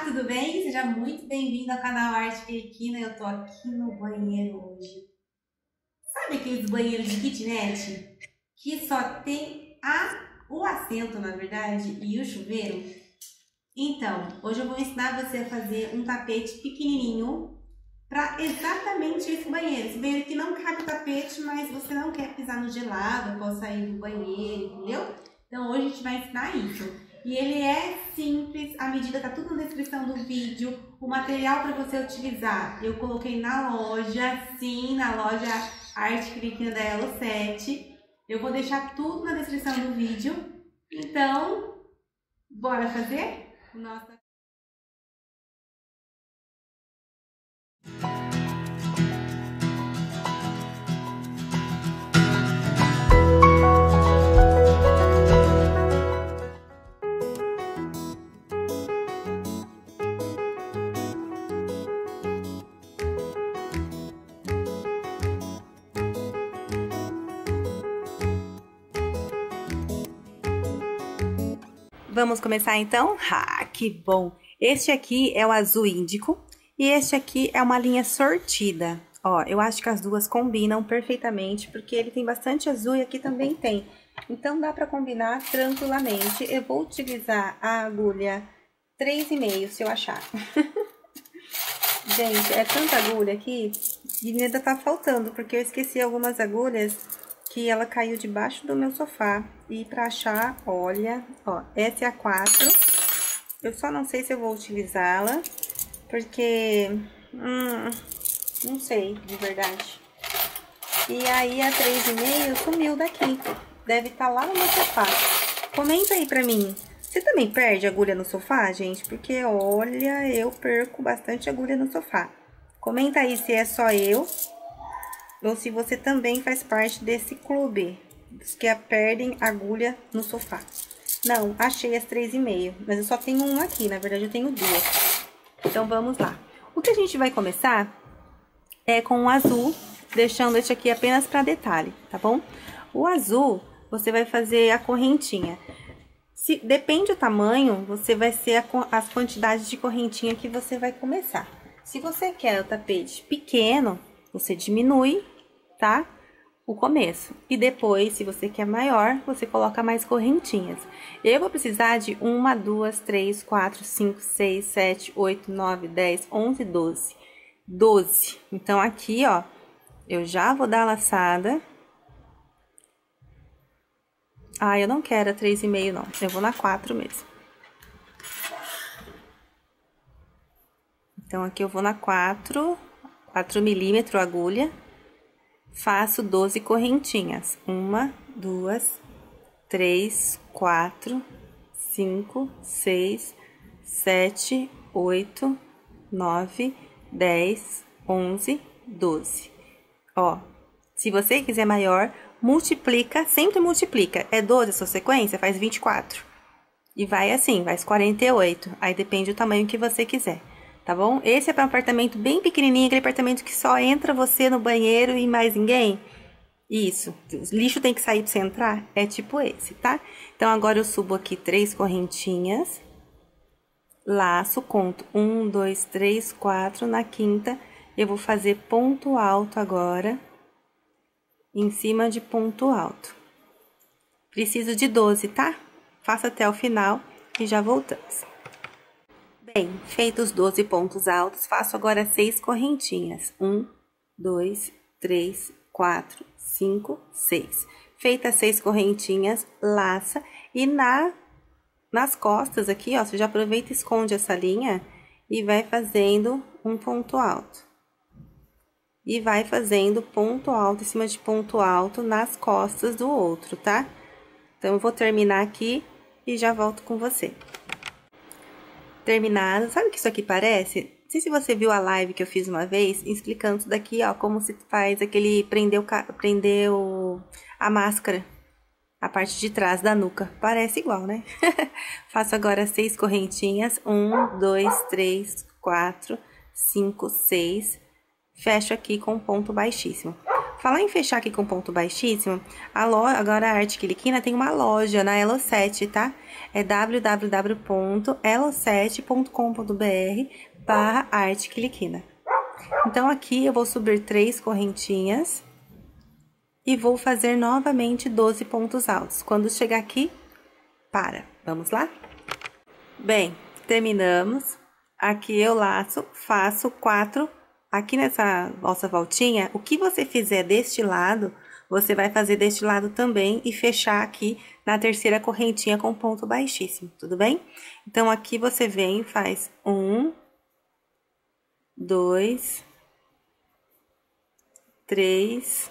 tudo bem? Seja muito bem-vindo ao canal Arte Pequina. Eu tô aqui no banheiro hoje. Sabe aqueles banheiros de kitnet? Que só tem o assento, na verdade, e o chuveiro? Então, hoje eu vou ensinar você a fazer um tapete pequenininho para exatamente esse banheiro. Esse banheiro que não cabe o tapete, mas você não quer pisar no gelado após sair do banheiro, entendeu? Então hoje a gente vai ensinar isso. E ele é simples, a medida tá tudo na descrição do vídeo. O material para você utilizar, eu coloquei na loja, sim, na loja Arte Pequina da Elo7. Eu vou deixar tudo na descrição do vídeo. Então, bora fazer o nosso... Vamos começar então? Ah, que bom! Este aqui é o azul índico e este aqui é uma linha sortida. Ó, eu acho que as duas combinam perfeitamente, porque ele tem bastante azul e aqui também tem. Então, dá para combinar tranquilamente. Eu vou utilizar a agulha 3,5, se eu achar. Gente, é tanta agulha aqui e ainda tá faltando, porque eu esqueci algumas agulhas que ela caiu debaixo do meu sofá. E pra achar, olha, ó, essa é a 4. Eu só não sei se eu vou utilizá-la, porque, não sei, de verdade. E aí a 3,5 sumiu daqui, deve estar lá no meu sofá. Comenta aí pra mim, você também perde agulha no sofá, gente? Porque, olha, eu perco bastante agulha no sofá. Comenta aí se é só eu ou se você também faz parte desse clube, dos que perdem agulha no sofá. Não, achei as 3,5, mas eu só tenho uma aqui, na verdade eu tenho duas. Então vamos lá. O que a gente vai começar é com o azul, deixando este aqui apenas para detalhe, tá bom? O azul, você vai fazer a correntinha. Depende do tamanho, você vai ser as quantidades de correntinha que você vai começar. Se você quer o tapete pequeno, você diminui, tá? O começo. E depois, se você quer maior, você coloca mais correntinhas. Eu vou precisar de 1, 2, 3, 4, 5, 6, 7, 8, 9, 10, 11, 12. 12. Então, aqui, ó, eu já vou dar a laçada. Ah, eu não quero a 3,5, não. Eu vou na 4 mesmo. Então, aqui eu vou na 4 milímetros agulha. Faço 12 correntinhas. 1, 2, 3, 4, 5, 6, 7, 8, 9, 10, 11, 12. Ó, se você quiser maior, multiplica, sempre multiplica. É 12 a sua sequência, faz 24. E vai assim, vai 48. Aí depende do tamanho que você quiser. Tá bom? Esse é para um apartamento bem pequenininho, aquele apartamento que só entra você no banheiro e mais ninguém. Isso, o lixo tem que sair para você entrar, é tipo esse, tá? Então, agora eu subo aqui 3 correntinhas, laço, conto 1, 2, 3, 4, na quinta eu vou fazer ponto alto agora, em cima de ponto alto. Preciso de 12, tá? Faça até o final e já voltamos. Bem, feitos os 12 pontos altos, faço agora 6 correntinhas. 1, 2, 3, 4, 5, 6. Feitas 6 correntinhas, laça e nas costas aqui, ó, você já aproveita e esconde essa linha e vai fazendo um ponto alto. E vai fazendo ponto alto em cima de ponto alto nas costas do outro, tá? Então, eu vou terminar aqui e já volto com você. Terminado, sabe o que isso aqui parece? Não sei se você viu a live que eu fiz uma vez, explicando isso daqui, ó, como se faz aquele prendeu a máscara, a parte de trás da nuca. Parece igual, né? Faço agora 6 correntinhas, 1, 2, 3, 4, 5, 6, fecho aqui com ponto baixíssimo. Falar em fechar aqui com ponto baixíssimo, agora a Arte Quiliquina tem uma loja na Elo7, tá? É www.elo7.com.br/Arte Quiliquina. Então, aqui eu vou subir 3 correntinhas e vou fazer novamente 12 pontos altos. Quando chegar aqui, para. Vamos lá? Bem, terminamos. Aqui eu laço, faço 4. Aqui nessa nossa voltinha, o que você fizer deste lado, você vai fazer deste lado também e fechar aqui na terceira correntinha com ponto baixíssimo, tudo bem? Então, aqui você vem e faz 1, 2, 3,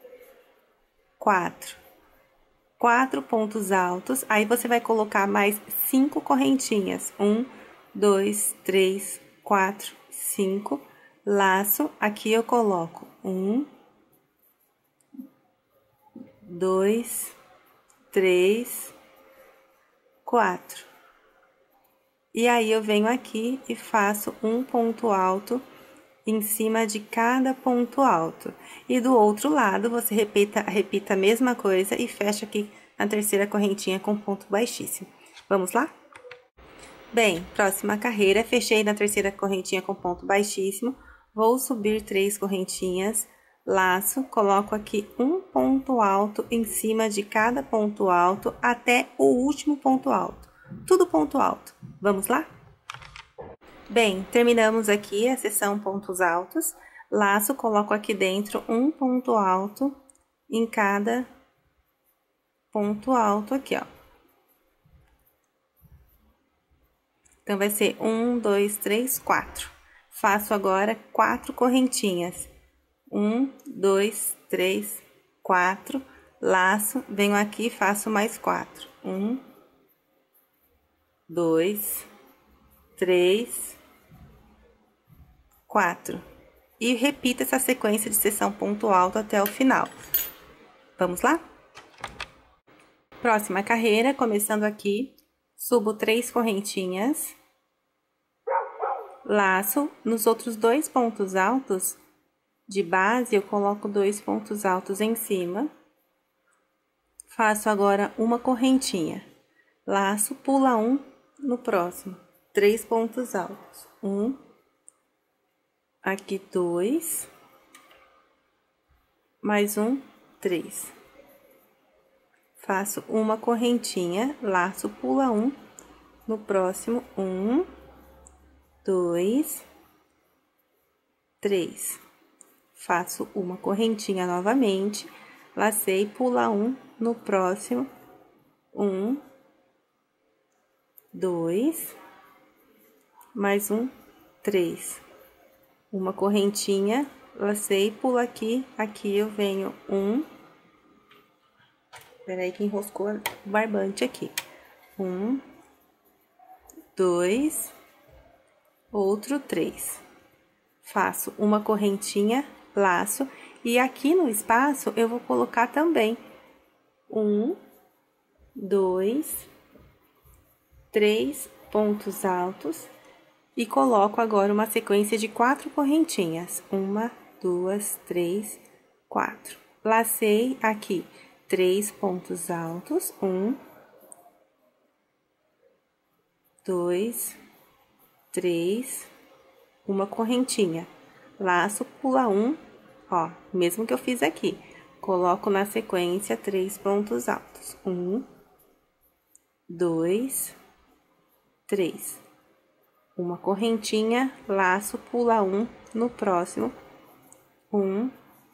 4. 4 pontos altos, aí você vai colocar mais 5 correntinhas. 1, 2, 3, 4, 5. Laço, aqui eu coloco 1, 2, 3, 4. E aí, eu venho aqui e faço um ponto alto em cima de cada ponto alto. E do outro lado, você repita a mesma coisa e fecha aqui na terceira correntinha com ponto baixíssimo. Vamos lá? Bem, próxima carreira, fechei na terceira correntinha com ponto baixíssimo. Vou subir 3 correntinhas, laço, coloco aqui um ponto alto em cima de cada ponto alto até o último ponto alto. Tudo ponto alto. Vamos lá? Bem, terminamos aqui a seção pontos altos. Laço, coloco aqui dentro um ponto alto em cada ponto alto aqui, ó. Então, vai ser 1, 2, 3, 4. Faço agora 4 correntinhas. 1, 2, 3, 4. Laço, venho aqui e faço mais 4. 1, 2, 3, 4. E repita essa sequência de seção ponto alto até o final. Vamos lá? Próxima carreira, começando aqui, subo 3 correntinhas. Laço, nos outros 2 pontos altos de base, eu coloco 2 pontos altos em cima. Faço agora uma correntinha. Laço, pula 1 no próximo. 3 pontos altos. 1, aqui 2, mais 1, 3. Faço uma correntinha, laço, pula 1 no próximo. 1, 2, 3. Faço uma correntinha novamente, lacei, pula 1 no próximo. 1, 2, mais 1, 3. Uma correntinha, lacei, pula aqui, aqui eu venho 1. Peraí que enroscou o barbante aqui. 1, 2, outro 3. Faço uma correntinha, laço, e aqui no espaço eu vou colocar também 1, 2, 3 pontos altos e coloco agora uma sequência de 4 correntinhas. 1, 2, 3, 4. Lacei aqui 3 pontos altos. 1, 2, 3, uma correntinha, laço, pula 1, ó, mesmo que eu fiz aqui, coloco na sequência 3 pontos altos. 1, 2, 3. Uma correntinha, laço, pula 1 no próximo. 1,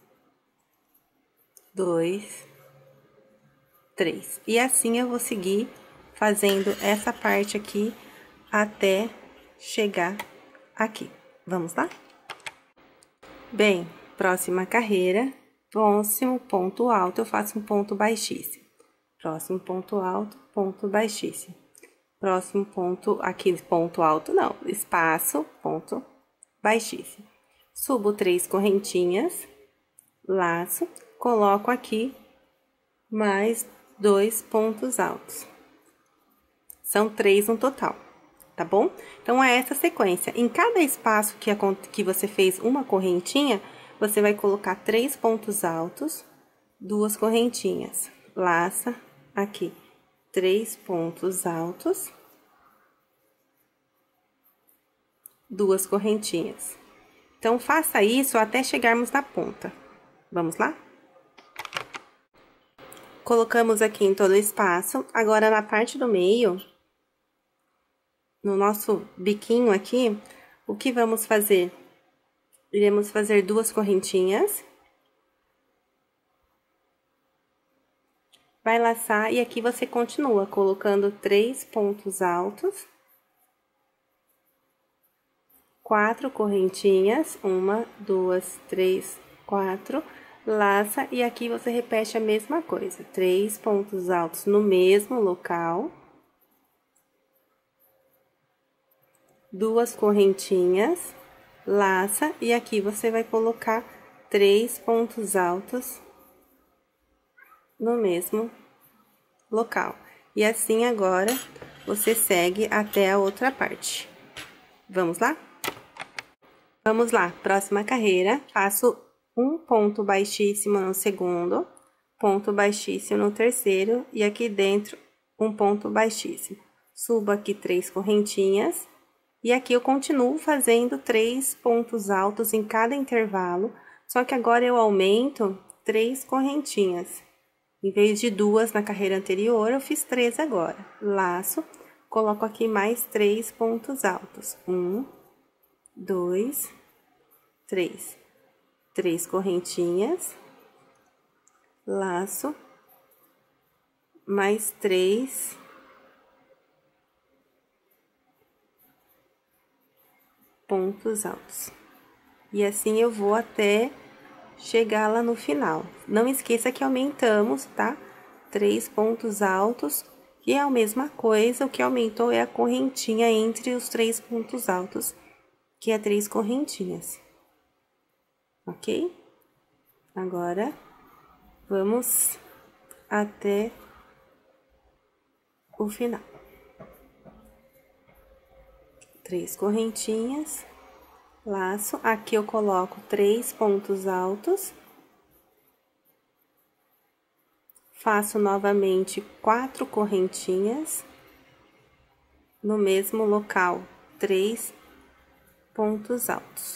2, 3. E assim eu vou seguir fazendo essa parte aqui até chegar aqui. Vamos lá? Bem, próxima carreira, próximo ponto alto, eu faço um ponto baixíssimo. Próximo ponto alto, ponto baixíssimo. Próximo ponto, aqui ponto alto não, espaço, ponto baixíssimo. Subo 3 correntinhas, laço, coloco aqui mais 2 pontos altos. São 3 no total, tá bom? Então, é essa sequência. Em cada espaço que você fez uma correntinha, você vai colocar 3 pontos altos, 2 correntinhas. Laça aqui, 3 pontos altos, 2 correntinhas. Então, faça isso até chegarmos na ponta. Vamos lá? Colocamos aqui em todo o espaço. Agora, na parte do meio, no nosso biquinho aqui, o que vamos fazer? Iremos fazer 2 correntinhas. Vai laçar e aqui você continua colocando 3 pontos altos. 4 correntinhas, 1, 2, 3, 4, laça e aqui você repete a mesma coisa, 3 pontos altos no mesmo local, 2 correntinhas, laça e aqui você vai colocar 3 pontos altos no mesmo local. E assim agora você segue até a outra parte. Vamos lá? Vamos lá, próxima carreira, faço um ponto baixíssimo no segundo, ponto baixíssimo no terceiro e aqui dentro um ponto baixíssimo. Subo aqui 3 correntinhas e aqui eu continuo fazendo 3 pontos altos em cada intervalo, só que agora eu aumento 3 correntinhas. Em vez de 2 na carreira anterior, eu fiz 3 agora. Laço, coloco aqui mais 3 pontos altos. 1, 2, 3. 3 correntinhas, laço, mais 3 pontos altos. E assim eu vou até chegar lá no final. Não esqueça que aumentamos, tá? 3 pontos altos, que é a mesma coisa, o que aumentou é a correntinha entre os 3 pontos altos, que é 3 correntinhas. Ok? Agora, vamos até o final. 3 correntinhas, laço, aqui eu coloco 3 pontos altos. Faço novamente 4 correntinhas, no mesmo local, 3 pontos altos.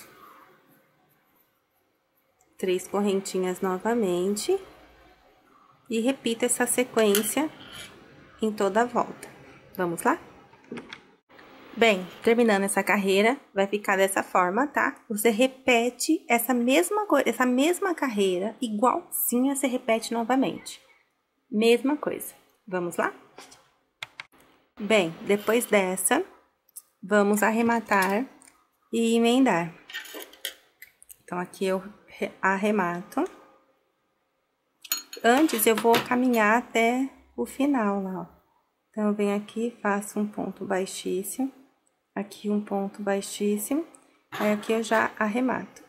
3 correntinhas novamente e repita essa sequência em toda a volta. Vamos lá? Bem, terminando essa carreira, vai ficar dessa forma, tá? Você repete essa mesma carreira, igualzinha, você repete novamente. Mesma coisa. Vamos lá? Bem, depois dessa, vamos arrematar e emendar. Então, aqui eu arremato. Antes, eu vou caminhar até o final lá, ó. Então, eu venho aqui, faço um ponto baixíssimo, aqui um ponto baixíssimo, aí aqui eu já arremato.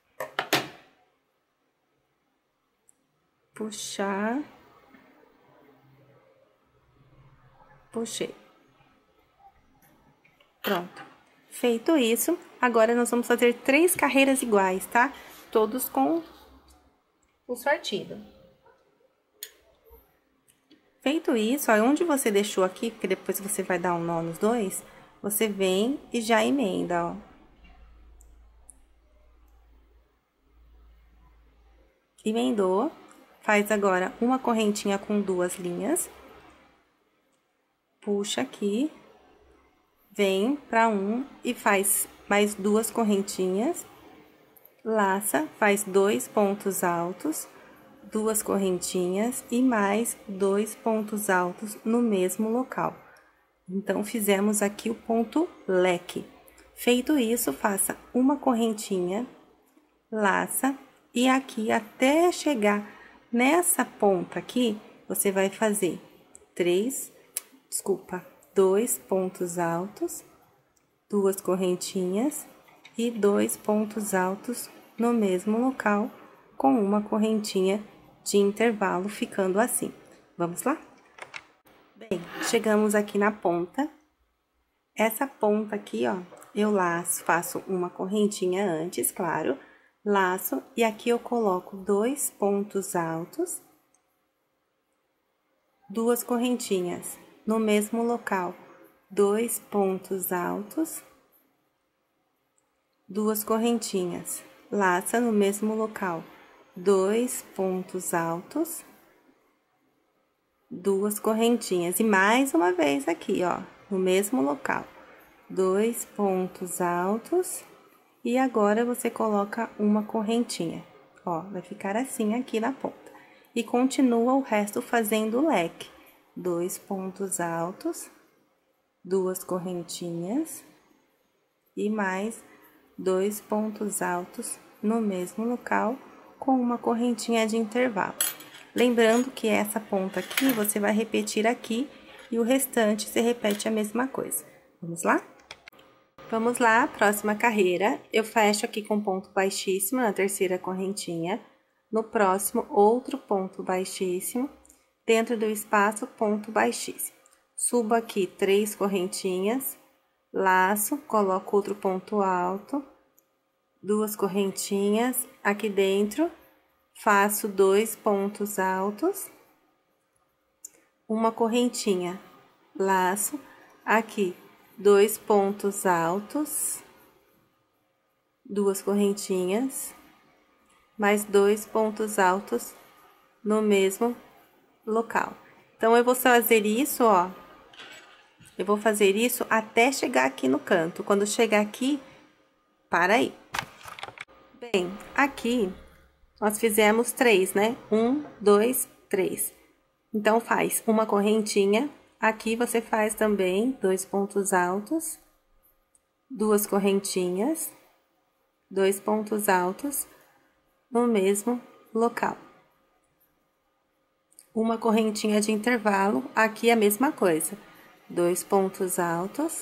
Puxar. Puxei. Pronto. Feito isso, agora nós vamos fazer 3 carreiras iguais, tá? Todos com o sortido. Feito isso, ó, onde você deixou aqui, porque depois você vai dar um nó nos dois, você vem e já emenda, ó. Emendou, faz agora uma correntinha com 2 linhas. Puxa aqui. Vem para um e faz mais 2 correntinhas, laça, faz 2 pontos altos, 2 correntinhas e mais 2 pontos altos no mesmo local. Então, fizemos aqui o ponto leque. Feito isso, faça uma correntinha, laça e aqui até chegar nessa ponta aqui, você vai fazer 2 pontos altos, 2 correntinhas e 2 pontos altos no mesmo local, com uma correntinha de intervalo, ficando assim. Vamos lá? Bem, chegamos aqui na ponta. Essa ponta aqui, ó, eu laço, faço uma correntinha antes, claro, laço, e aqui eu coloco 2 pontos altos, 2 correntinhas no mesmo local, 2 pontos altos, 2 correntinhas, laça no mesmo local, 2 pontos altos, 2 correntinhas, e mais uma vez aqui, ó, no mesmo local, 2 pontos altos, e agora você coloca uma correntinha, ó, vai ficar assim aqui na ponta. E continua o resto fazendo o leque, 2 pontos altos, 2 correntinhas, e mais 2 pontos altos no mesmo local, com uma correntinha de intervalo. Lembrando que essa ponta aqui, você vai repetir aqui, e o restante você repete a mesma coisa. Vamos lá? Vamos lá, próxima carreira, eu fecho aqui com ponto baixíssimo na terceira correntinha, no próximo, outro ponto baixíssimo, dentro do espaço, ponto baixíssimo. Subo aqui 3 correntinhas, laço, coloco outro ponto alto, 2 correntinhas, aqui dentro, faço 2 pontos altos, uma correntinha, laço, aqui, 2 pontos altos, 2 correntinhas, mais 2 pontos altos no mesmo local. Então, eu vou fazer isso, ó, eu vou fazer isso até chegar aqui no canto. Quando chegar aqui, para aí. Bem, aqui, nós fizemos 3, né? 1, 2, 3. Então, faz uma correntinha. Aqui, você faz também 2 pontos altos, 2 correntinhas, 2 pontos altos no mesmo local. Uma correntinha de intervalo, aqui a mesma coisa. 2 pontos altos,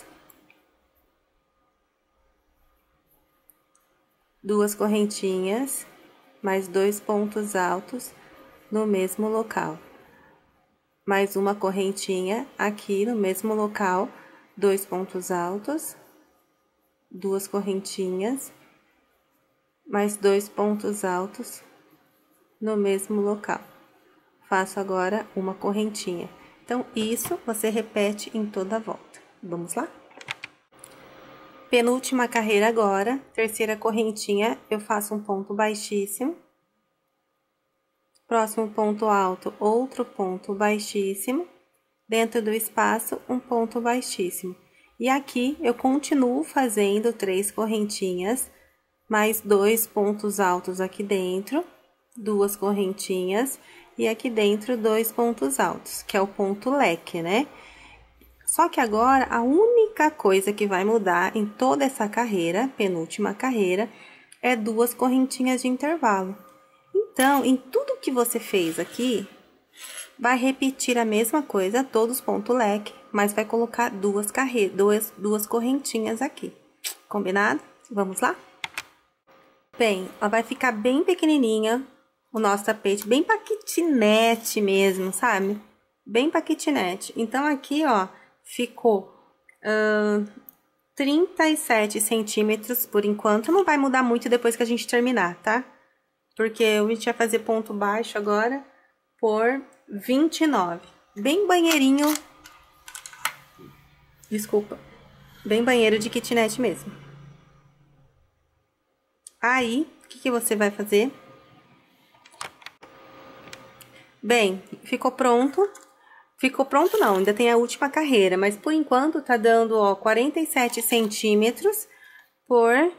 2 correntinhas, mais 2 pontos altos no mesmo local. Mais uma correntinha aqui no mesmo local, 2 pontos altos, 2 correntinhas, mais 2 pontos altos no mesmo local. Faço agora uma correntinha. Então, isso você repete em toda a volta. Vamos lá? Penúltima carreira agora, terceira correntinha, eu faço um ponto baixíssimo. Próximo ponto alto, outro ponto baixíssimo. Dentro do espaço, um ponto baixíssimo. E aqui, eu continuo fazendo 3 correntinhas, mais 2 pontos altos aqui dentro, 2 correntinhas, e aqui dentro 2 pontos altos, que é o ponto leque, né? Só que agora, a única coisa que vai mudar em toda essa carreira, penúltima carreira, é 2 correntinhas de intervalo. Então, em tudo que você fez aqui, vai repetir a mesma coisa, todos ponto leque, mas vai colocar 2 correntinhas aqui. Combinado? Vamos lá? Bem, ela vai ficar bem pequenininha, o nosso tapete, bem pra kitnet mesmo, sabe? Bem pra kitnet. Então, aqui, ó, ficou 37 centímetros por enquanto. Não vai mudar muito depois que a gente terminar, tá? Porque a gente vai fazer ponto baixo agora por 29. Bem banheirinho. Desculpa. Bem banheiro de kitnet mesmo. Aí, o que você vai fazer? Bem, ficou pronto. Ficou pronto não, ainda tem a última carreira, mas por enquanto tá dando, ó, 47 centímetros por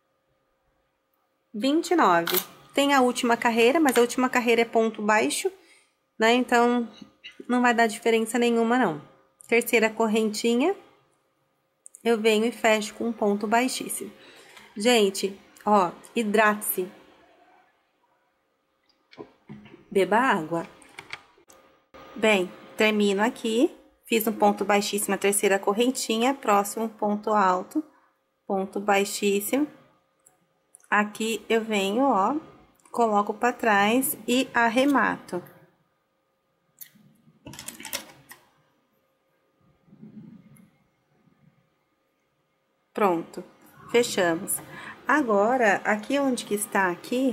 29. Tem a última carreira, mas a última carreira é ponto baixo, né? Então, não vai dar diferença nenhuma, não. Terceira correntinha, eu venho e fecho com um ponto baixíssimo. Gente, ó, hidrate-se. Beba água. Bem, termino aqui, fiz um ponto baixíssimo, a terceira correntinha, próximo ponto alto, ponto baixíssimo. Aqui eu venho, ó, coloco pra trás e arremato. Pronto. Fechamos. Agora, aqui onde que está aqui,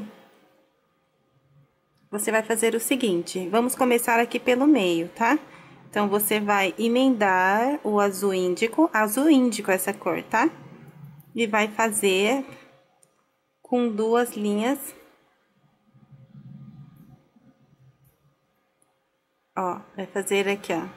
você vai fazer o seguinte, vamos começar aqui pelo meio, tá? Então, você vai emendar o azul índico essa cor, tá? E vai fazer com 2 linhas. Ó, vai fazer aqui, ó.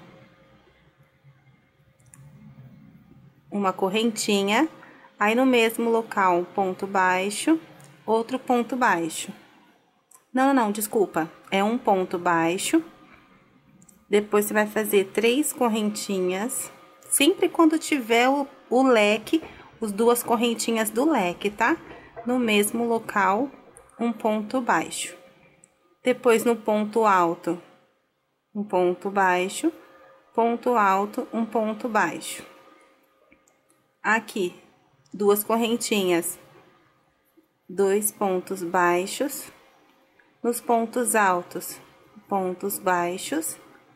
Uma correntinha, aí no mesmo local, um ponto baixo, outro ponto baixo. Não, desculpa, é um ponto baixo. Depois, você vai fazer 3 correntinhas, sempre quando tiver o leque, as 2 correntinhas do leque, tá? No mesmo local, um ponto baixo. Depois, no ponto alto, um ponto baixo, ponto alto, um ponto baixo. Aqui, 2 correntinhas, 2 pontos baixos. Nos pontos altos, pontos baixos.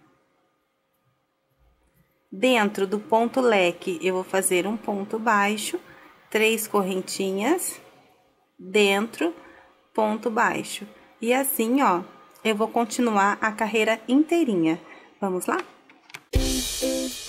Dentro do ponto leque, eu vou fazer um ponto baixo, 3 correntinhas, dentro, ponto baixo. E assim, ó, eu vou continuar a carreira inteirinha. Vamos lá?